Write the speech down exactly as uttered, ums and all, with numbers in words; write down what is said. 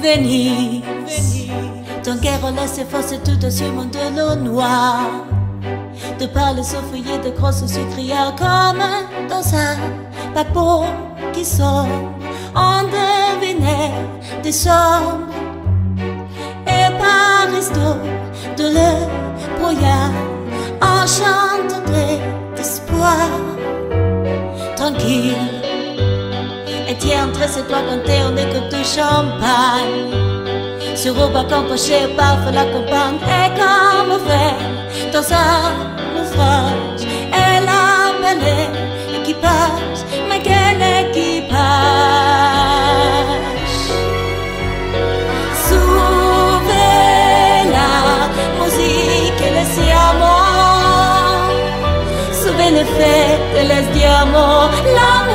Venise. Ton cœur laisse force tout sur mon de l'eau noire. De par les feuillets de grosses sucrières comme dans un paquebot qui sort. On devinait des sombres et par resto de le brouillard. On chante d'espoir tranquille. Et tiens entre ses doigts comptés on écoute du champagne. Sur au balcon penché parfois la campagne est comme fait dans un naufrage. Elle a appelé l'équipage, mais quel équipage? Souvez la musique et les siamo. Souvez les fêtes et les diamants.